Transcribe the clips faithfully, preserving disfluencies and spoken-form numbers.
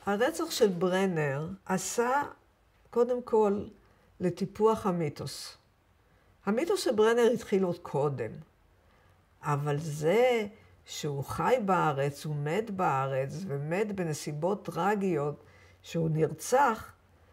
הרצח של ברנר עשה קודם כל לטיפוח המיתוס. המיתוס של ברנר התחיל עוד קודם, אבל זה שהוא חי בארץ, הוא מת בארץ, ומת בנסיבות טרגיות, שהוא נרצח,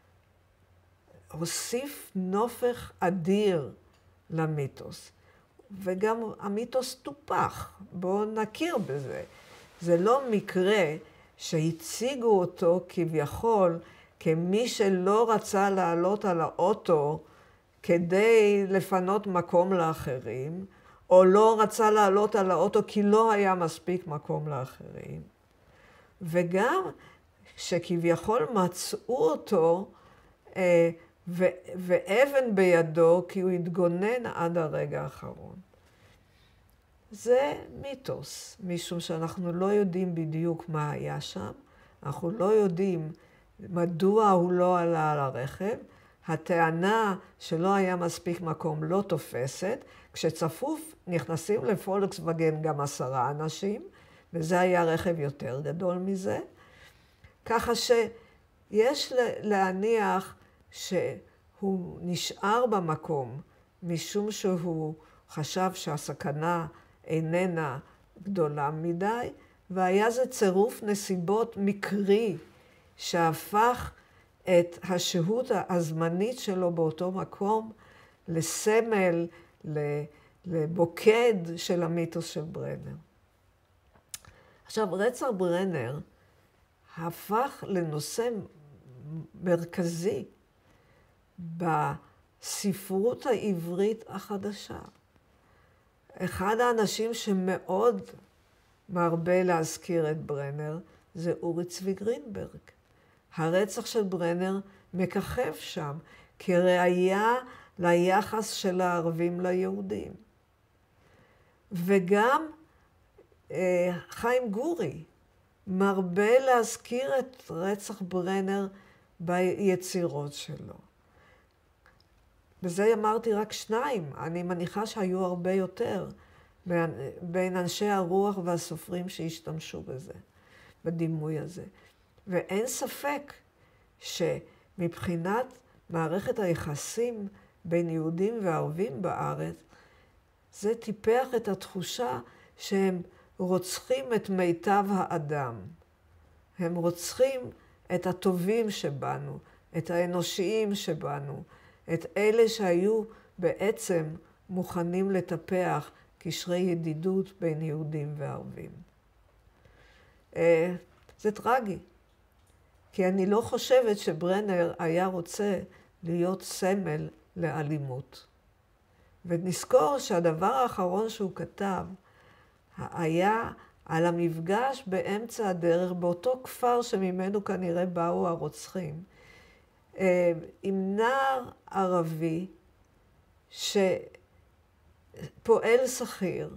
הוסיף נופך אדיר למיתוס. וגם המיתוס טופח, בואו נכיר בזה. זה לא מקרה שהציגו אותו כביכול כמי שלא רצה לעלות על האוטו כדי לפנות מקום לאחרים, או לא רצה לעלות על האוטו כי לא היה מספיק מקום לאחרים. וגם שכביכול מצאו אותו אה, ו- ואבן בידו כי הוא התגונן עד הרגע האחרון. זה מיתוס, משום שאנחנו לא יודעים בדיוק מה היה שם, אנחנו לא יודעים מדוע הוא לא עלה על הרכב, הטענה שלא היה מספיק מקום לא תופסת, כשצפוף נכנסים לפולקסווגן גם עשרה אנשים, וזה היה רכב יותר גדול מזה, ככה שיש להניח שהוא נשאר במקום, משום שהוא חשב שהסכנה איננה גדולה מדי, והיה זה צירוף נסיבות מקרי שהפך את השהות הזמנית שלו באותו מקום לסמל, לבוקד של המיתוס של ברנר. עכשיו, רצח ברנר הפך לנושא מרכזי בספרות העברית החדשה. אחד האנשים שמאוד מרבה להזכיר את ברנר זה אורי צבי גרינברג. הרצח של ברנר מככב שם כראיה ליחס של הערבים ליהודים. וגם אה, חיים גורי מרבה להזכיר את רצח ברנר ביצירות שלו. וזה אמרתי רק שניים, אני מניחה שהיו הרבה יותר בין אנשי הרוח והסופרים שהשתמשו בזה, בדימוי הזה. ואין ספק שמבחינת מערכת היחסים בין יהודים וערבים בארץ, זה טיפח את התחושה שהם רוצחים את מיטב האדם. הם רוצחים את הטובים שבנו, את האנושיים שבנו, את אלה שהיו בעצם מוכנים לטפח קשרי ידידות בין יהודים וערבים. זה טרגי, כי אני לא חושבת שברנר היה רוצה להיות סמל לאלימות. ונזכור שהדבר האחרון שהוא כתב היה על המפגש באמצע הדרך, באותו כפר שממנו כנראה באו הרוצחים, עם נער ערבי שפועל שכיר,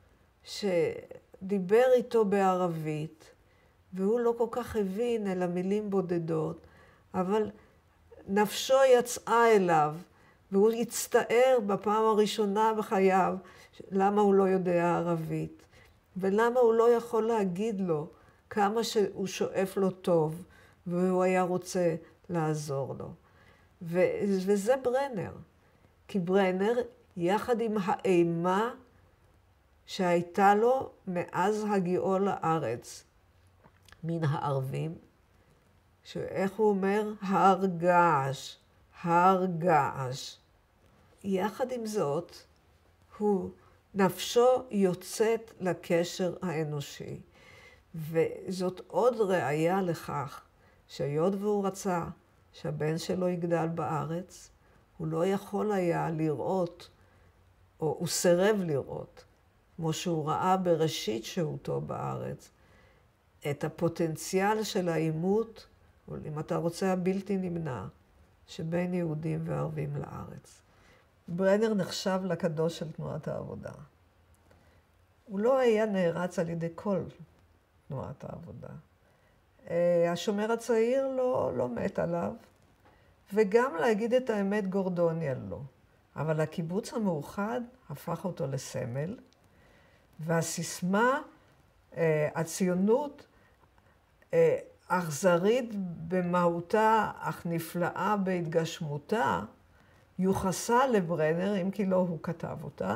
שדיבר איתו בערבית, והוא לא כל כך הבין אלא מילים בודדות, אבל נפשו יצאה אליו, והוא הצטער בפעם הראשונה בחייו למה הוא לא יודע ערבית, ולמה הוא לא יכול להגיד לו כמה שהוא שואף לו טוב, והוא היה רוצה לעזור לו. ו- וזה ברנר. כי ברנר, יחד עם האימה שהייתה לו מאז הגיעו לארץ, מן הערבים, שאיך הוא אומר? הר געש, הר געש. יחד עם זאת, הוא, נפשו יוצאת לקשר האנושי. וזאת עוד ראיה לכך, שהיות והוא רצה שהבן שלו יגדל בארץ, הוא לא יכול היה לראות, או הוא סירב לראות, כמו שהוא ראה בראשית שהותו בארץ, את הפוטנציאל של העימות, או אם אתה רוצה הבלתי נמנע, שבין יהודים וערבים לארץ. ברנר נחשב לקדוש של תנועת העבודה. הוא לא היה נערץ על ידי כל תנועת העבודה. השומר הצעיר לא, לא מת עליו, וגם להגיד את האמת גורדוניה לא. אבל הקיבוץ המאוחד הפך אותו לסמל, והסיסמה, הציונות, אכזרית במהותה, אך נפלאה בהתגשמותה, יוחסה לברנר, אם כי לא הוא כתב אותה,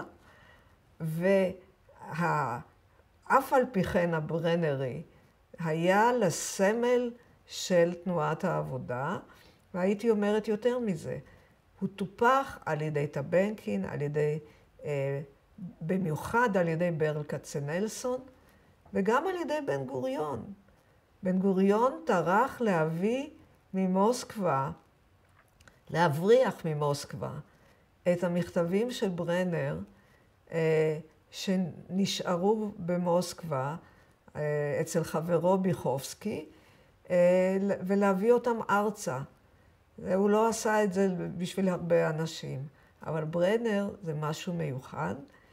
ואף על פי כן הברנרי היה לסמל של תנועת העבודה, והייתי אומרת יותר מזה, הוא טופח על ידי טבנקין, על ידי, אה, במיוחד על ידי ברל כצנלסון, וגם על ידי בן גוריון. בן גוריון טרח להביא ממוסקבה, להבריח ממוסקבה, את המכתבים של ברנר, אה, שנשארו במוסקבה, אה, אצל חברו ביחובסקי, אה, ולהביא אותם ארצה. הוא לא עשה את זה בשביל הרבה אנשים, אבל ברנר זה משהו מיוחד,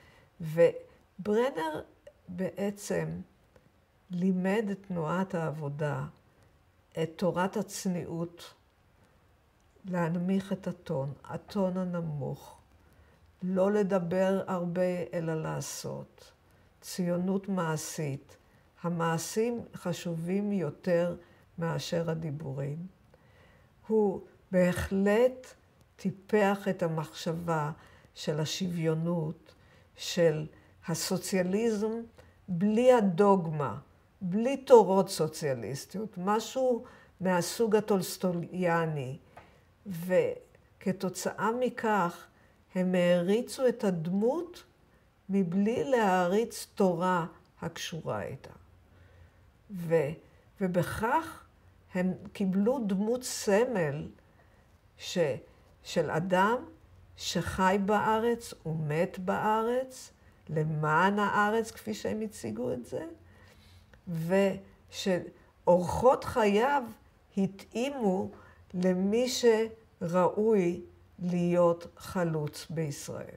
וברנר בעצם לימד את תנועת העבודה, את תורת הצניעות, להנמיך את הטון, הטון הנמוך, לא לדבר הרבה אלא לעשות, ציונות מעשית, המעשים חשובים יותר מאשר הדיבורים. הוא בהחלט טיפח את המחשבה של השוויונות, של הסוציאליזם, בלי הדוגמה, בלי תורות סוציאליסטיות, משהו מהסוג הטולסטויאני. וכתוצאה מכך הם העריצו את הדמות מבלי להעריץ תורה הקשורה איתה. ו, ובכך הם קיבלו דמות סמל ש, של אדם שחי בארץ ומת בארץ, למען הארץ, כפי שהם הציגו את זה, ושאורחות חייו התאימו למי שראוי להיות חלוץ בישראל.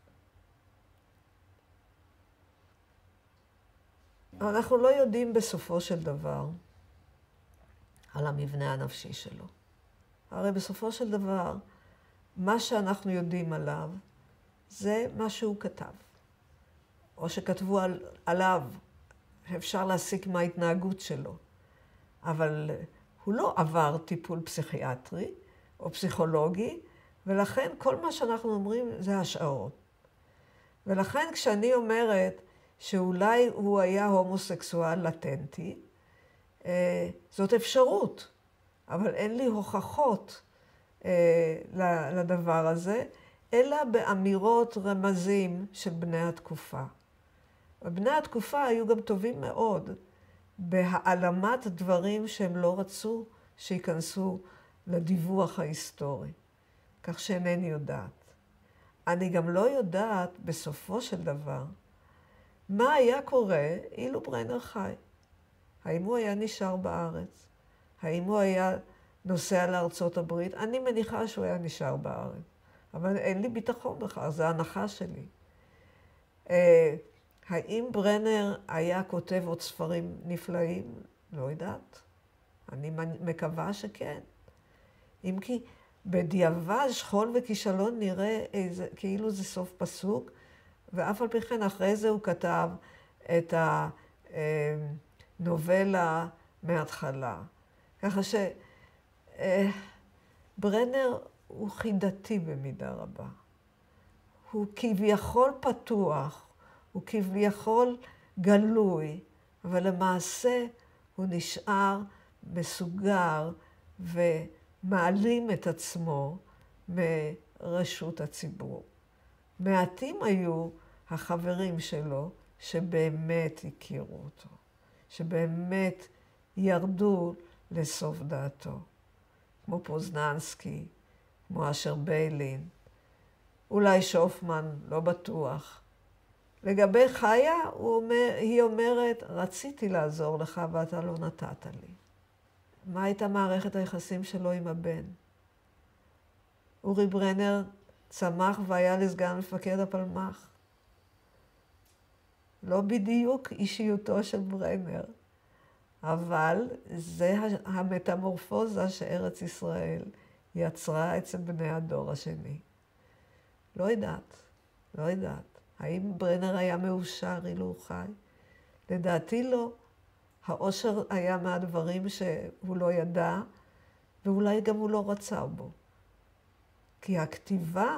אנחנו לא יודעים בסופו של דבר על המבנה הנפשי שלו. הרי בסופו של דבר, מה שאנחנו יודעים עליו, זה מה שהוא כתב. או שכתבו על, עליו, אפשר להסיק מההתנהגות שלו. אבל הוא לא עבר טיפול פסיכיאטרי או פסיכולוגי, ולכן כל מה שאנחנו אומרים זה השערות. ולכן כשאני אומרת שאולי הוא היה הומוסקסואל לטנטי, זאת אפשרות, אבל אין לי הוכחות לדבר הזה, אלא באמירות רמזים של בני התקופה. בני התקופה היו גם טובים מאוד בהעלמת דברים שהם לא רצו שיכנסו לדיווח ההיסטורי, כך שאינני יודעת. אני גם לא יודעת בסופו של דבר מה היה קורה אילו ברנר חי. האם הוא היה נשאר בארץ? האם הוא היה נוסע לארצות הברית? אני מניחה שהוא היה נשאר בארץ, אבל אין לי ביטחון בכך, זו הנחה שלי. האם ברנר היה כותב עוד ספרים נפלאים? לא יודעת. אני מקווה שכן. אם כי בדיעבד שכול וכישלון נראה איזה, כאילו זה סוף פסוק, ואף על פי כן אחרי זה הוא כתב את הנובלה מההתחלה. ככה שברנר הוא חידתי במידה רבה. הוא כביכול פתוח, הוא כביכול גלוי, אבל למעשה הוא נשאר מסוגר ומעלים את עצמו מרשות הציבור. מעטים היו החברים שלו שבאמת הכירו אותו, שבאמת ירדו לסוף דעתו, כמו פוזננסקי, כמו אשר ביילין, אולי שופמן, לא בטוח. לגבי חיה, הוא אומר, היא אומרת, רציתי לעזור לך ואתה לא נתת לי. מה הייתה מערכת היחסים שלו עם הבן? אורי ברנר צמח והיה לסגן מפקד הפלמ"ח. לא בדיוק אישיותו של ברנר, אבל זה המטמורפוזה שארץ ישראל יצרה אצל בני הדור השני. לא יודעת, לא יודעת. האם ברנר היה מאושר אילו הוא חי? לדעתי לא. העושר היה מהדברים שהוא לא ידע, ואולי גם הוא לא רצה בו. כי הכתיבה,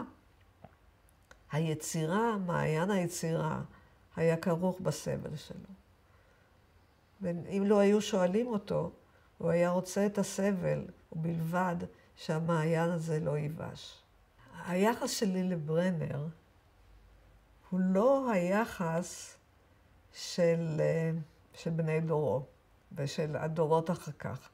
היצירה, מעיין היצירה, היה כרוך בסבל שלו. ואם לא היו שואלים אותו, הוא היה רוצה את הסבל, ובלבד שהמעיין הזה לא ייבש. היחס שלי לברנר הוא לא היחס של, של בני דורו ושל הדורות אחר כך.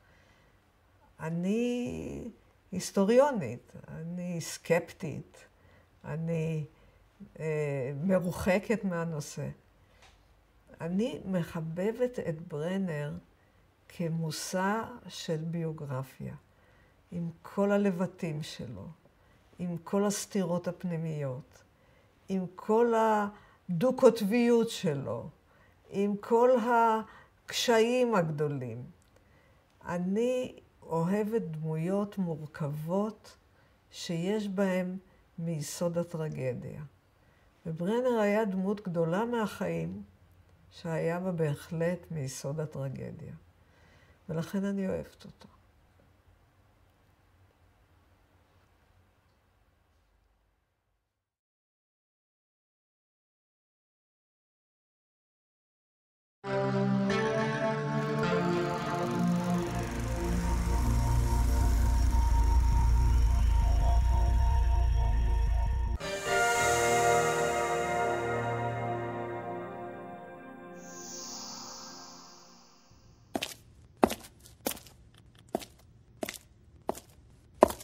אני היסטוריונית, אני סקפטית, אני אה, מרוחקת מהנושא. אני מחבבת את ברנר כמושא של ביוגרפיה, עם כל הלבטים שלו, עם כל הסתירות הפנימיות, עם כל הדו-קוטביות שלו, עם כל הקשיים הגדולים. אני אוהבת דמויות מורכבות שיש בהן מיסוד הטרגדיה. וברנר היה דמות גדולה מהחיים, שהיה בה בהחלט מיסוד הטרגדיה. ולכן אני אוהבת אותו.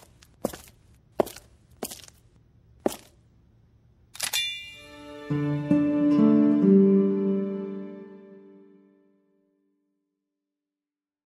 Thank you.